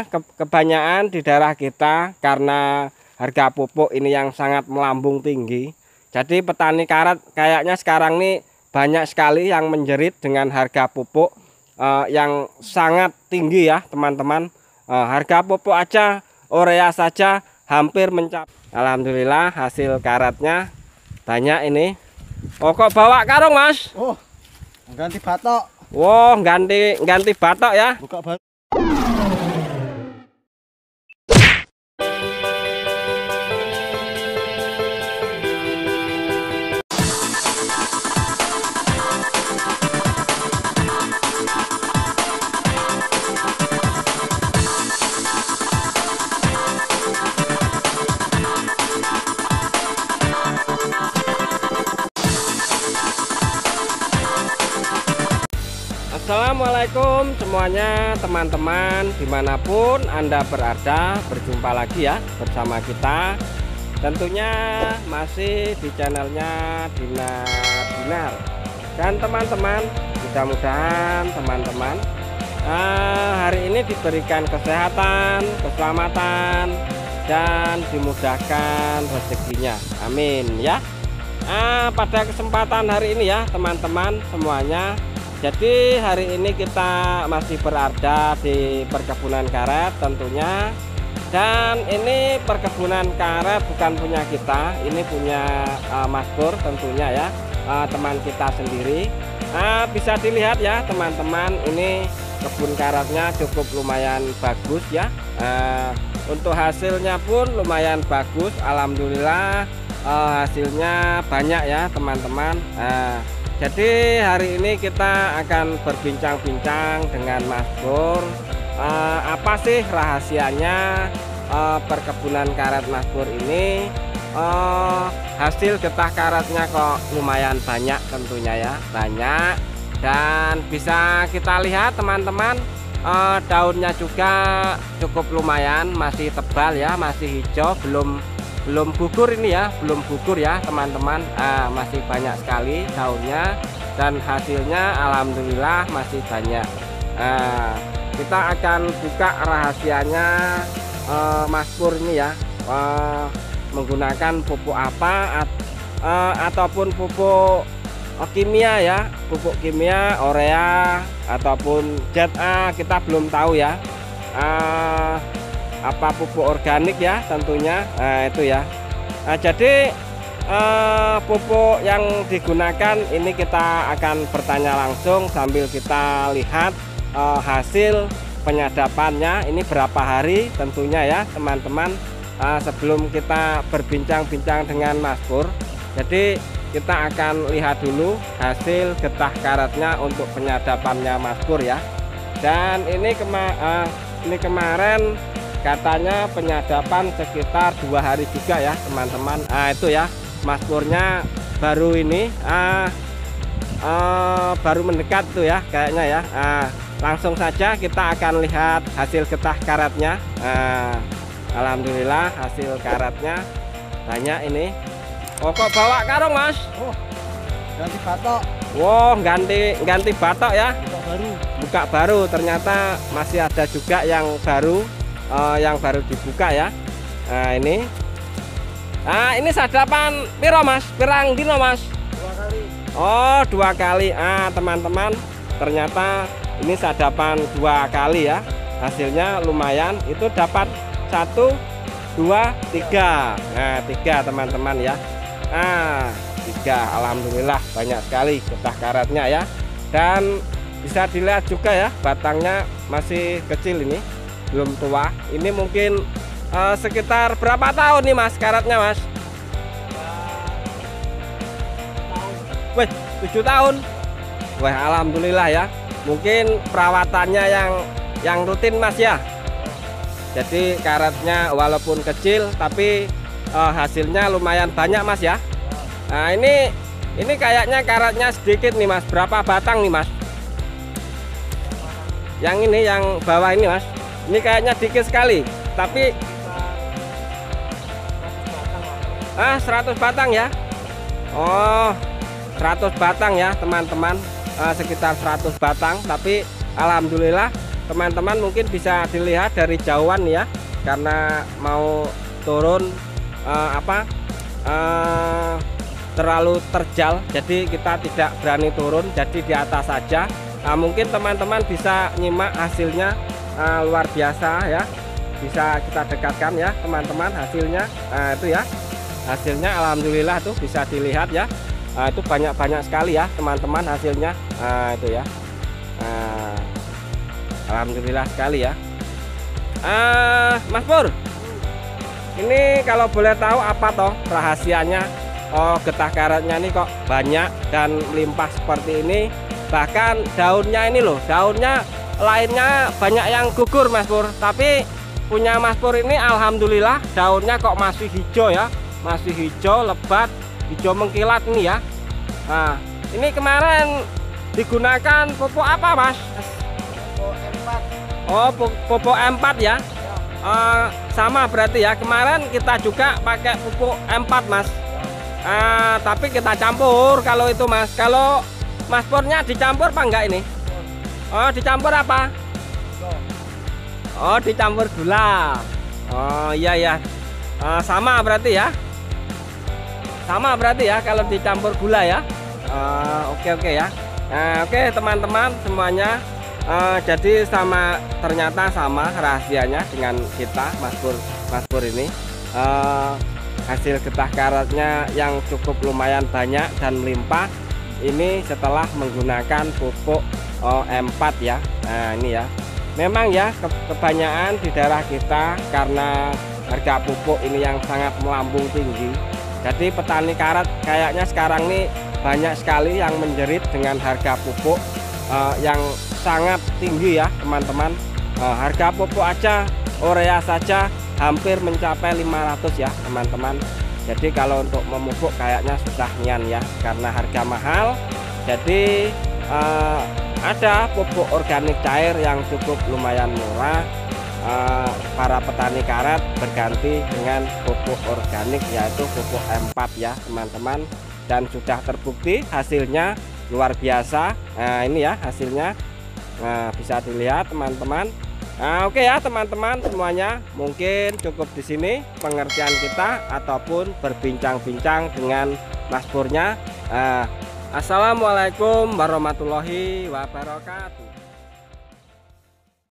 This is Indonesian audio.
Kebanyakan di daerah kita karena harga pupuk ini yang sangat melambung tinggi. Jadi petani karet kayaknya sekarang ini banyak sekali yang menjerit dengan harga pupuk yang sangat tinggi ya teman-teman. Harga pupuk aja urea saja hampir mencapai. Alhamdulillah hasil karetnya banyak ini. Oh, kok bawa karung Mas? Oh, ganti batok. Wow, ganti batok ya. Buka batok. Assalamualaikum semuanya teman-teman, dimanapun Anda berada, berjumpa lagi ya bersama kita. Tentunya masih di channelnya Dinar. Dan teman-teman, mudah-mudahan teman-teman hari ini diberikan kesehatan, keselamatan, dan dimudahkan rezekinya. Amin ya. Pada kesempatan hari ini ya teman-teman semuanya, jadi hari ini kita masih berada di perkebunan karet tentunya. Dan ini perkebunan karet bukan punya kita, ini punya Mas Pur tentunya ya, teman kita sendiri. Bisa dilihat ya teman-teman, ini kebun karetnya cukup lumayan bagus ya. Untuk hasilnya pun lumayan bagus, alhamdulillah. Hasilnya banyak ya teman-teman. Jadi hari ini kita akan berbincang-bincang dengan Mas Pur. Apa sih rahasianya perkebunan karet Mas Pur ini? Hasil getah karetnya kok lumayan banyak tentunya ya, banyak. Dan bisa kita lihat teman-teman, daunnya juga cukup lumayan, masih tebal ya, masih hijau, belum gugur ini ya, belum gugur ya teman-teman. Masih banyak sekali daunnya dan hasilnya alhamdulillah masih banyak. Kita akan buka rahasianya Mas Pur ini ya, menggunakan pupuk apa ataupun pupuk kimia ya, pupuk kimia urea ataupun ZA, kita belum tahu ya. Apa pupuk organik ya tentunya, itu ya. Jadi pupuk yang digunakan ini kita akan bertanya langsung sambil kita lihat hasil penyadapannya ini berapa hari tentunya ya teman-teman. Sebelum kita berbincang-bincang dengan Mas Pur, jadi kita akan lihat dulu hasil getah karetnya untuk penyadapannya Mas Pur ya. Dan ini kemarin katanya penyadapan sekitar 2 hari juga ya teman-teman. Itu ya, Mas Purnya baru ini baru mendekat tuh ya kayaknya ya. Langsung saja kita akan lihat hasil getah karetnya. Alhamdulillah hasil karetnya banyak ini. Oh, kok bawa karung Mas? Oh, ganti batok. Wow, ganti batok ya. Buka baru. Buka baru, ternyata masih ada juga yang baru dibuka ya. Ini sadapan piro Mas? Pirang dino Mas? 2 kali. Oh, 2 kali. Teman-teman, ternyata ini sadapan 2 kali ya. Hasilnya lumayan, itu dapat 1, 2, 3. 3 teman-teman ya. 3, alhamdulillah banyak sekali getah karetnya ya. Dan bisa dilihat juga ya, batangnya masih kecil ini, belum tua. Ini mungkin sekitar berapa tahun nih Mas karetnya Mas? 7 tahun. Wah, alhamdulillah ya. Mungkin perawatannya yang rutin Mas ya. Jadi karetnya walaupun kecil tapi hasilnya lumayan banyak Mas ya. Ini kayaknya karetnya sedikit nih Mas. Berapa batang nih Mas? Yang ini, yang bawah ini Mas. Ini kayaknya dikit sekali, tapi 100 batang ya. Oh, 100 batang ya teman-teman. Sekitar 100 batang, tapi alhamdulillah teman-teman mungkin bisa dilihat dari jauhan ya, karena mau turun terlalu terjal, jadi kita tidak berani turun, jadi di atas saja. Mungkin teman-teman bisa nyimak hasilnya, luar biasa ya, bisa kita dekatkan ya teman-teman hasilnya. Itu ya hasilnya, alhamdulillah tuh bisa dilihat ya. Itu banyak sekali ya teman-teman hasilnya. Itu ya, alhamdulillah sekali ya. Mas Pur, ini kalau boleh tahu apa toh rahasianya? Getah karetnya ini kok banyak dan melimpah seperti ini. Bahkan daunnya ini loh, daunnya lainnya banyak yang gugur Mas Pur, tapi punya Mas Pur ini alhamdulillah daunnya kok masih hijau ya, masih hijau lebat, hijau mengkilat ini ya. Nah, ini kemarin digunakan pupuk apa Mas? Pupuk M4. Oh, pupuk M4 ya. Sama berarti ya, kemarin kita juga pakai pupuk M4 Mas. Tapi kita campur kalau itu Mas. Kalau Mas Purnya dicampur apa enggak ini? Oh, dicampur apa? Oh, dicampur gula. Oh iya ya. Sama berarti ya. Sama berarti ya kalau dicampur gula ya. Oke ya. Oke teman-teman semuanya. Jadi ternyata sama rahasianya dengan kita Mas Pur ini. Hasil getah karetnya yang cukup lumayan banyak dan melimpah ini setelah menggunakan pupuk M4 ya. Nah ini ya, memang ya kebanyakan di daerah kita karena harga pupuk ini yang sangat melambung tinggi, jadi petani karet kayaknya sekarang ini banyak sekali yang menjerit dengan harga pupuk yang sangat tinggi ya teman-teman. Harga pupuk aja, urea saja hampir mencapai 500 ya teman-teman. Jadi kalau untuk memupuk kayaknya susah nian ya, karena harga mahal. Jadi ada pupuk organik cair yang cukup lumayan murah. Para petani karet berganti dengan pupuk organik, yaitu pupuk M4 ya teman-teman, dan sudah terbukti hasilnya luar biasa. Nah ini ya hasilnya, bisa dilihat teman-teman. Oke ya teman-teman semuanya, mungkin cukup di sini pengertian kita ataupun berbincang-bincang dengan Mas Purnya. Assalamualaikum warahmatullahi wabarakatuh.